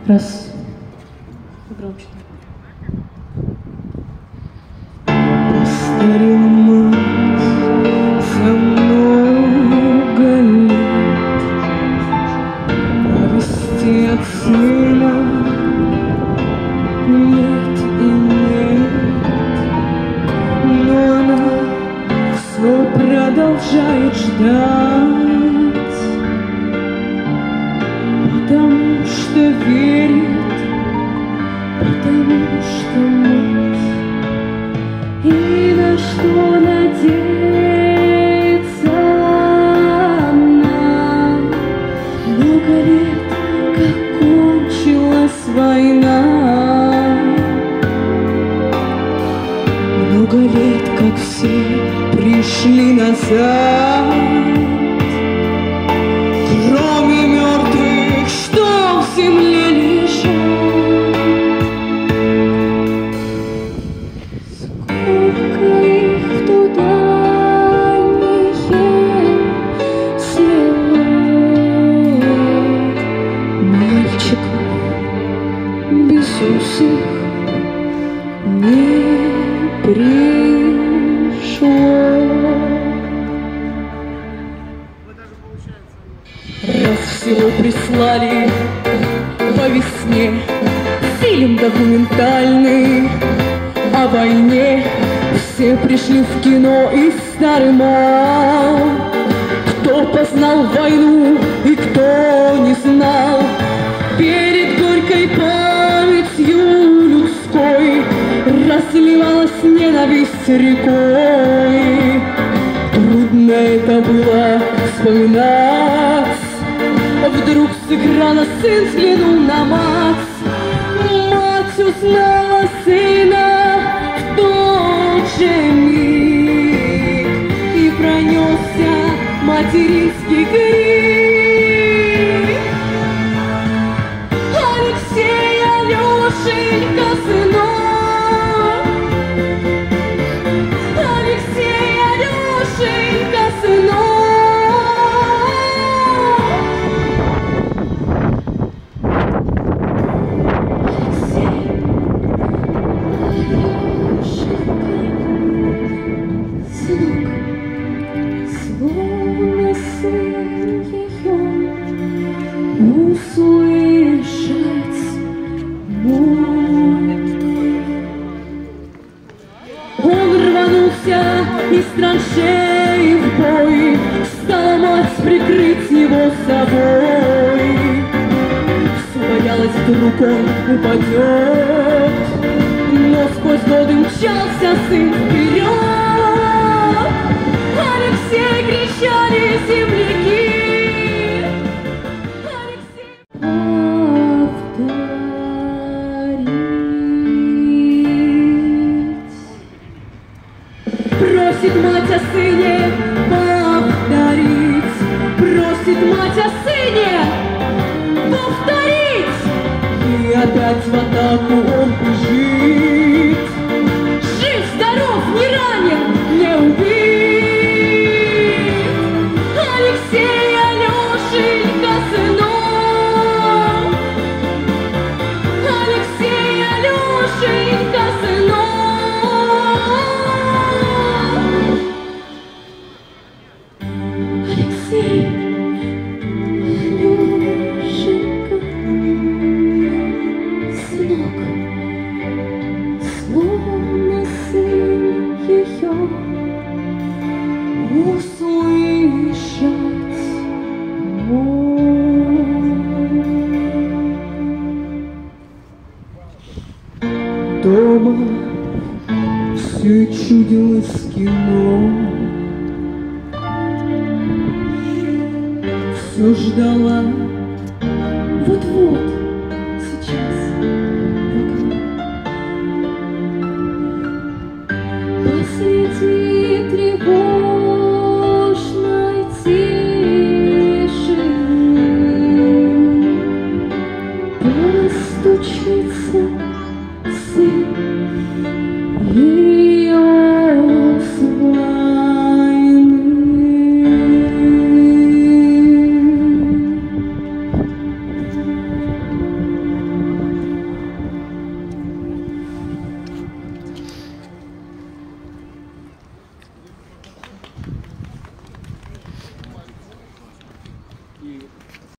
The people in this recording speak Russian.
Раз. Громче. Постарел мать за много лет, а вести от сына нет и нет. Но она все продолжает ждать, потому что верит, потому что мать. И на что надеется она? Много лет, как кончилась война, много лет, как все пришли назад, кроме мертвых, что в земле лежат. Сколько их в ту дальние села, мальчиков безусых не пришло. Раз всего прислали по весне фильм документальный о войне, все пришли в кино и старый мал. Кто познал войну и кто не знал, перед горькой памятью людской разливалась ненависть рекой. Трудно это было вспоминать. Вдруг с экрана сын взглянул на мать. Мать узнала сына в тот же миг, и пронесся материнский крик. Алексей, Алешенька, сынок, Алексей, Алешенька, сынок. Словно сын ее услышать мог. Он рванулся из траншеи в бой, стала мать прикрыть его собой. Все боялась, вдруг он упадет, но сквозь годы мчался сын вперед. Алексей, кричали земляки, Алексей. Повторить. Просит мать о сыне повторить, просит мать о сыне повторить. И опять в атаку он бежит, жив, здоров, не ранен, не убит. Алексей, Алешенька, сынок, Алексей, Алешенька, сынок. Алексей, Алешенька, сынок, словно сын ее услышать мог. Дома все чудилось кино, все ждала